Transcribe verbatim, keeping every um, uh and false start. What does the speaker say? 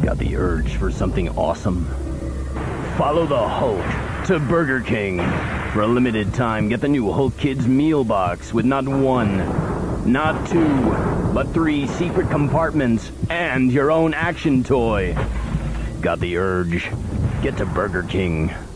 Got the urge for something awesome? Follow the Hulk to Burger King. For a limited time, get the new Hulk Kids meal box with not one, not two, but three secret compartments and your own action toy. Got the urge? Get to Burger King.